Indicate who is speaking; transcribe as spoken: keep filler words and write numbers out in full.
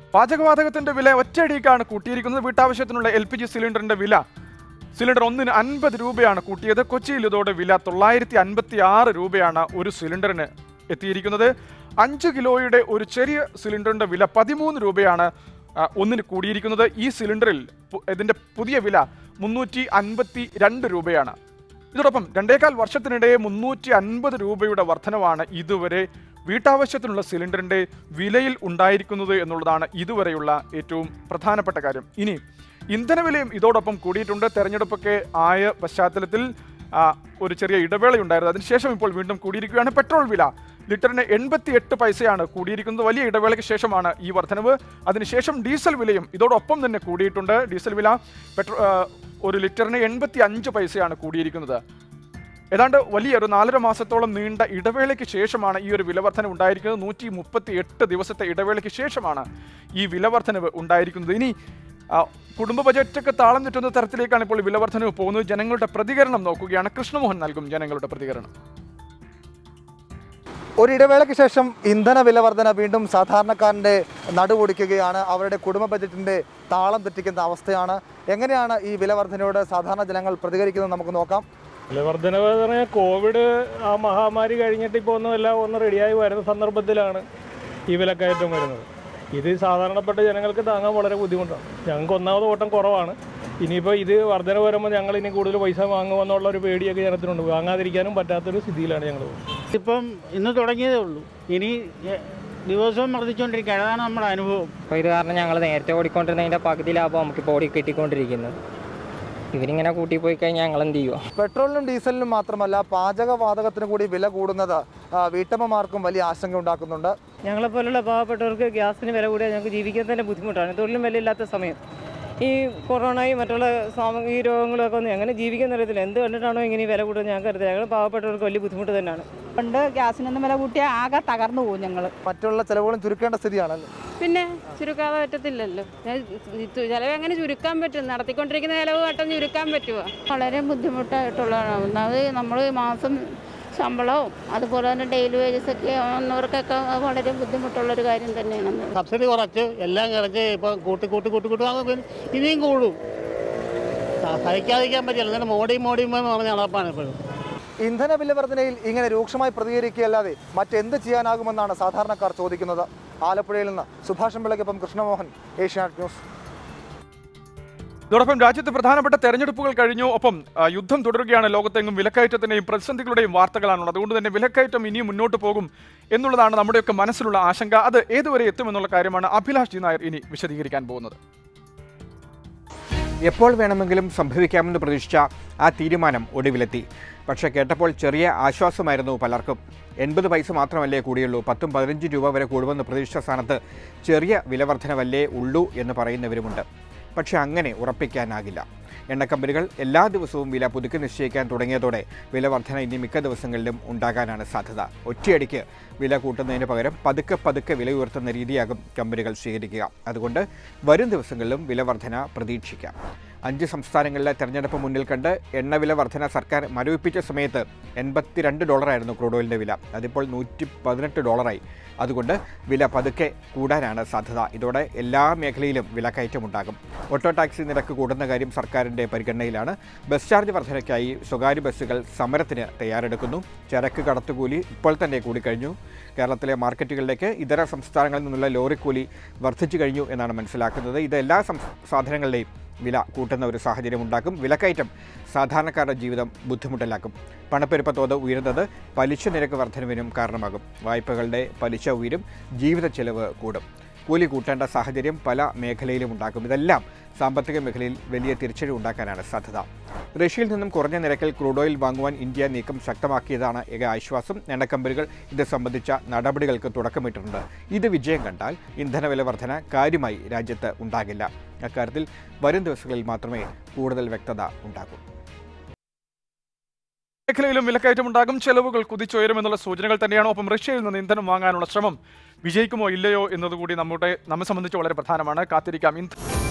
Speaker 1: പാചകവാതകത്തിന്റെ വില ഒറ്റയടിക്കാണ് കൂട്ടിയിരിക്കുന്നത്. വീട്ടാവശ്യത്തിനുള്ള എൽ പി ജി സിലിണ്ടറിന്റെ വില സിലിണ്ടർ ഒന്നിന് അൻപത് രൂപയാണ് കൂട്ടിയത്. കൊച്ചിയിൽ ഇതോടെ വില തൊള്ളായിരത്തി അൻപത്തി ആറ് രൂപയാണ് ഒരു സിലിണ്ടറിന് എത്തിയിരിക്കുന്നത്. അഞ്ച് കിലോയുടെ ഒരു ചെറിയ സിലിണ്ടറിന്റെ വില പതിമൂന്ന് രൂപയാണ് ഒന്നിന് കൂടിയിരിക്കുന്നത്. ഈ സിലിണ്ടറിൽ ഇതിന്റെ പുതിയ വില മുന്നൂറ്റി അൻപത്തി രണ്ട് രൂപയാണ്. ഇതോടൊപ്പം രണ്ടേകാൽ വർഷത്തിനിടെ മുന്നൂറ്റി അൻപത് രൂപയുടെ വർധനവാണ് ഇതുവരെ വീട്ടാവശ്യത്തിനുള്ള സിലിണ്ടറിന്റെ വിലയിൽ ഉണ്ടായിരിക്കുന്നത് എന്നുള്ളതാണ് ഇതുവരെയുള്ള ഏറ്റവും പ്രധാനപ്പെട്ട കാര്യം. ഇനി ഇന്ധനവിലയും ഇതോടൊപ്പം കൂടിയിട്ടുണ്ട്. തെരഞ്ഞെടുപ്പൊക്കെ ആയ പശ്ചാത്തലത്തിൽ ഒരു ചെറിയ ഇടവേളയുണ്ടായിരുന്നു. അതിനുശേഷം ഇപ്പോൾ വീണ്ടും കൂടിയിരിക്കുകയാണ്. പെട്രോൾ വില ലിറ്ററിന് എൺപത്തി എട്ട് പൈസയാണ് കൂടിയിരിക്കുന്നത്. വലിയ ഇടവേളയ്ക്ക് ശേഷമാണ് ഈ വർധനവ്. അതിനുശേഷം ഡീസൽ വിലയും ഇതോടൊപ്പം തന്നെ കൂടിയിട്ടുണ്ട്. ഡീസൽ വില പെട്രോ ഒരു ലിറ്ററിന് എൺപത്തി അഞ്ച് പൈസയാണ് കൂടിയിരിക്കുന്നത്. ഏതാണ്ട് വലിയ ഒരു നാലര മാസത്തോളം നീണ്ട ഇടവേളയ്ക്ക് ശേഷമാണ് ഈ ഒരു വിലവർധന ഉണ്ടായിരിക്കുന്നത്. നൂറ്റി മുപ്പത്തി എട്ട് ദിവസത്തെ ഇടവേളയ്ക്ക് ശേഷമാണ് ഈ വിലവർധനവ് ഉണ്ടായിരിക്കുന്നത്. ഇനി കുടുംബ ബജറ്റൊക്കെ താളം തെറ്റുന്ന തരത്തിലേക്കാണ് ഇപ്പോൾ വിലവർധനവ് പോകുന്നത്. ജനങ്ങളുടെ പ്രതികരണം നോക്കുകയാണ്. കൃഷ്ണമോഹൻ നൽകും ജനങ്ങളുടെ പ്രതികരണം.
Speaker 2: ഒരിടവേളയ്ക്ക് ശേഷം ഇന്ധന വില വർധന വീണ്ടും സാധാരണക്കാരൻ്റെ നടുവൊടിക്കുകയാണ്. അവരുടെ കുടുംബ ബജറ്റിൻ്റെ താളം തെറ്റിക്കുന്ന അവസ്ഥയാണ്. എങ്ങനെയാണ് ഈ വില വർധനയോട് സാധാരണ ജനങ്ങൾ പ്രതികരിക്കുന്നത് നമുക്ക് നോക്കാം.
Speaker 3: വില വർധനവ് എന്ന് പറഞ്ഞാൽ കോവിഡ് ആ മഹാമാരി കഴിഞ്ഞിട്ട് ഇപ്പോൾ ഒന്നും എല്ലാം ഒന്ന് റെഡിയായി വരുന്ന സന്ദർഭത്തിലാണ് ഈ വിലക്കയറ്റം വരുന്നത്. ഇത് സാധാരണപ്പെട്ട ജനങ്ങൾക്ക് താങ്ങാൻ വളരെ ബുദ്ധിമുട്ടാണ്. ഞങ്ങൾക്ക് ഒന്നാമത് ഓട്ടം കുറവാണ്. ഇനിയിപ്പോൾ ഇത് വർധന വരുമ്പോൾ ഞങ്ങൾ ഇനി കൂടുതൽ പൈസ വാങ്ങുമെന്നുള്ള ഒരു പേടിയൊക്കെ ജനത്തിനുണ്ട്. വാങ്ങാതിരിക്കാനും പറ്റാത്തൊരു സ്ഥിതിയിലാണ് ഞങ്ങൾ.
Speaker 4: ഇപ്പം ഇന്ന് തുടങ്ങിയതേ ഉള്ളൂ. ഇനി ദിവസവും വർദ്ധിച്ചുകൊണ്ടിരിക്കുകയാണ്. അതാണ് നമ്മുടെ അനുഭവം.
Speaker 5: അപ്പോൾ ഇത് കാരണം ഞങ്ങൾ നേരത്തെ ഓടിക്കൊണ്ടിരുന്നതിൻ്റെ പകുതി ലാഭം നമുക്കിപ്പോൾ ഓടി കിട്ടിക്കൊണ്ടിരിക്കുന്നത്. ഇവരിങ്ങനെ കൂട്ടിപ്പോയി കഴിഞ്ഞാൽ ഞങ്ങൾ എന്ത് ചെയ്യുക?
Speaker 2: പെട്രോളിനും ഡീസലിനും മാത്രമല്ല പാചകവാതകത്തിന് കൂടി വില കൂടുന്നത് വീട്ടമ്മമാർക്കും വലിയ ആശങ്ക ഉണ്ടാക്കുന്നുണ്ട്.
Speaker 6: ഞങ്ങളെപ്പോലുള്ള പാവപ്പെട്ടവർക്ക് ഗ്യാസിന് വില കൂടിയാൽ ഞങ്ങൾക്ക് ജീവിക്കാൻ തന്നെ ബുദ്ധിമുട്ടാണ്. തൊഴിലും വിലയില്ലാത്ത സമയം ഈ കൊറോണയും മറ്റുള്ള സാമൂഹിക ഈ രോഗങ്ങളൊക്കെ ഒന്ന് എങ്ങനെ ജീവിക്കാൻ അറിയത്തില്ല. എന്ത് കണ്ടിട്ടാണോ ഇങ്ങനെ വില കൂടുന്നത് ഞങ്ങൾക്ക് അറിയത്തില്ല. ഞങ്ങൾ പാവപ്പെട്ടവർക്ക് വലിയ ബുദ്ധിമുട്ട് തന്നെയാണ്.
Speaker 7: പണ്ട് ഗ്യാസിനൊന്നും വില കൂട്ടിയാൽ ആകെ തകർന്നു പോകും. ഞങ്ങൾ
Speaker 2: മറ്റുള്ള ചിലവുകളും ചുരുക്കേണ്ട സ്ഥിതിയാണല്ലോ.
Speaker 7: പിന്നെ ചുരുക്കാതെ പറ്റത്തില്ലല്ലോ. ചിലവ് എങ്ങനെ ചുരുക്കാൻ പറ്റും? നടത്തിക്കൊണ്ടിരിക്കുന്ന ചിലവ് പെട്ടെന്ന് ചുരുക്കാൻ പറ്റുമോ? വളരെ ബുദ്ധിമുട്ടായിട്ടുള്ളതാണ്. ഒന്നാമത് നമ്മൾ മാസം ശമ്പളവും അതുപോലെ തന്നെ ഡെയിലി വേജസ് ഒക്കെ വന്നവർക്കൊക്കെ വളരെ ബുദ്ധിമുട്ടുള്ളൊരു കാര്യം തന്നെയാണ്.
Speaker 4: സബ്സിഡി കുറച്ച് എല്ലാം കുറച്ച് ഇപ്പം കൂട്ടി കൂട്ടി കൂട്ടി കൂട്ടി വാങ്ങുമ്പോൾ ഇനിയും കൂടും. സഹിക്കാതിരിക്കാൻ പറ്റില്ല. എന്നിട്ട് മോടിയും മോടിയും എന്ന് പറഞ്ഞ നടപ്പാണ് ഇപ്പോഴും.
Speaker 2: ഇന്ധന വില വർധനയിൽ ഇങ്ങനെ രൂക്ഷമായി പ്രതികരിക്കുകയല്ലാതെ മറ്റെന്ത് ചെയ്യാനാകുമെന്നാണ് സാധാരണക്കാർ ചോദിക്കുന്നത്. ആലപ്പുഴയിൽ നിന്ന് സുഭാഷ് പിള്ളയ്ക്കൊപ്പം കൃഷ്ണമോഹൻ, ഏഷ്യാനെറ്റ് ന്യൂസ്.
Speaker 1: ഇതോടൊപ്പം രാജ്യത്ത് പ്രധാനപ്പെട്ട തെരഞ്ഞെടുപ്പുകൾ കഴിഞ്ഞു. ഒപ്പം യുദ്ധം തുടരുകയാണ്. ലോകത്തെങ്ങും വിലക്കയറ്റത്തിന്റെയും പ്രതിസന്ധികളുടെയും വാർത്തകളാണുള്ളത്. അതുകൊണ്ട് തന്നെ വിലക്കയറ്റം ഇനിയും മുന്നോട്ട് പോകും എന്നുള്ളതാണ് നമ്മുടെയൊക്കെ മനസ്സിലുള്ള ആശങ്ക. അത് ഏതുവരെ എത്തുമെന്നുള്ള കാര്യമാണ് അഭിലാഷ് ജി നായർ ഇനി വിശദീകരിക്കാൻ പോകുന്നത്.
Speaker 8: എപ്പോൾ വേണമെങ്കിലും സംഭവിക്കാമെന്ന് പ്രതീക്ഷിച്ച ആ തീരുമാനം ഒടുവിലെത്തി. പക്ഷേ കേട്ടപ്പോൾ ചെറിയ ആശ്വാസമായിരുന്നു പലർക്കും. എൺപത് പൈസ മാത്രമല്ലേ കൂടിയുള്ളൂ, പത്തും പതിനഞ്ച് രൂപ വരെ കൂടുമെന്ന് പ്രതീക്ഷിച്ച സ്ഥാനത്ത് ചെറിയ വിലവർധനവല്ലേ ഉള്ളൂ എന്ന് പറയുന്നവരുമുണ്ട്. പക്ഷേ അങ്ങനെ ഉറപ്പിക്കാനാകില്ല. എണ്ണക്കമ്പനികൾ എല്ലാ ദിവസവും വില പുതുക്കി നിശ്ചയിക്കാൻ തുടങ്ങിയതോടെ വില വർധന ഇനി മിക്ക ദിവസങ്ങളിലും ഉണ്ടാകാനാണ് സാധ്യത. ഒറ്റയടിക്ക് വില കൂട്ടുന്നതിന് പകരം പതുക്കെ പതുക്കെ വില ഉയർത്തുന്ന രീതിയാകും കമ്പനികൾ സ്വീകരിക്കുക. അതുകൊണ്ട് വരും ദിവസങ്ങളിലും വില വർധന പ്രതീക്ഷിക്കാം. അഞ്ച് സംസ്ഥാനങ്ങളിലെ തെരഞ്ഞെടുപ്പ് മുന്നിൽ കണ്ട് എണ്ണവില വർധന സർക്കാർ മരവിപ്പിച്ച സമയത്ത് എൺപത്തിരണ്ട് ഡോളറായിരുന്നു ക്രൂഡ് ഓയിലിൻ്റെ വില. അതിപ്പോൾ നൂറ്റി പതിനെട്ട് ഡോളറായി. അതുകൊണ്ട് വില പതുക്കെ കൂടാനാണ് സാധ്യത. ഇതോടെ എല്ലാ മേഖലയിലും വിലക്കയറ്റമുണ്ടാകും. ഓട്ടോ ടാക്സി നിരക്ക് കൂടുന്ന കാര്യം സർക്കാരിൻ്റെ പരിഗണനയിലാണ്. ബസ് ചാർജ് വർധനയ്ക്കായി സ്വകാര്യ ബസ്സുകൾ സമരത്തിന് തയ്യാറെടുക്കുന്നു. ചരക്ക് കടത്തുകൂലി ഇപ്പോൾ തന്നെ കൂടിക്കഴിഞ്ഞു. കേരളത്തിലെ മാർക്കറ്റുകളിലേക്ക് ഇതര സംസ്ഥാനങ്ങളിൽ നിന്നുള്ള ലോറിക്കൂലി വർദ്ധിച്ചു കഴിഞ്ഞു എന്നാണ് മനസ്സിലാക്കുന്നത്. ഇത് എല്ലാ സാധനങ്ങളുടെയും വില കൂട്ടുന്ന ഒരു സാഹചര്യം ഉണ്ടാക്കും. വിലക്കയറ്റം സാധാരണക്കാരുടെ ജീവിതം ബുദ്ധിമുട്ടിലാക്കും. പണപ്പെരുപ്പ തോത് ഉയരുന്നത് പലിശ നിരക്ക് വർധനവിനും കാരണമാകും. വായ്പകളുടെ പലിശ ഉയരും, ജീവിത ചെലവ് കൂടും. കൂലി കൂട്ടേണ്ട സാഹചര്യം പല മേഖലയിലും ഉണ്ടാക്കും. ഇതെല്ലാം സാമ്പത്തിക മേഖലയിൽ വലിയ തിരിച്ചടി ഉണ്ടാക്കാനാണ് സാധ്യത. റഷ്യയിൽ നിന്നും കുറഞ്ഞ നിരക്കിൽ ക്രൂഡ് ഓയിൽ വാങ്ങുവാൻ ഇന്ത്യ നീക്കം ശക്തമാക്കിയതാണ് ഏക ആശ്വാസം. എണ്ണക്കമ്പനികൾ ഇത് സംബന്ധിച്ച നടപടികൾക്ക് തുടക്കമിട്ടിട്ടുണ്ട്. ഇത് വിജയം കണ്ടാൽ ഇന്ധനവില വർധന കാര്യമായി രാജ്യത്ത് ഉണ്ടാകില്ല. അക്കാര്യത്തിൽ വരും ദിവസങ്ങളിൽ മാത്രമേ കൂടുതൽ വ്യക്തത ഉണ്ടാകൂ.
Speaker 1: മേഖലയിലും വിലക്കയറ്റമുണ്ടാകും, ചെലവുകൾ കുതിച്ചുയരുമെന്നുള്ള സൂചനകൾ തന്നെയാണ്. ഒപ്പം റഷ്യയിൽ നിന്ന് ഇന്ധനം വാങ്ങാനുള്ള ശ്രമം വിജയിക്കുമോ ഇല്ലയോ എന്നതുകൂടി നമ്മുടെ നമ്മെ സംബന്ധിച്ച് വളരെ പ്രധാനമാണ്. കാത്തിരിക്കാം.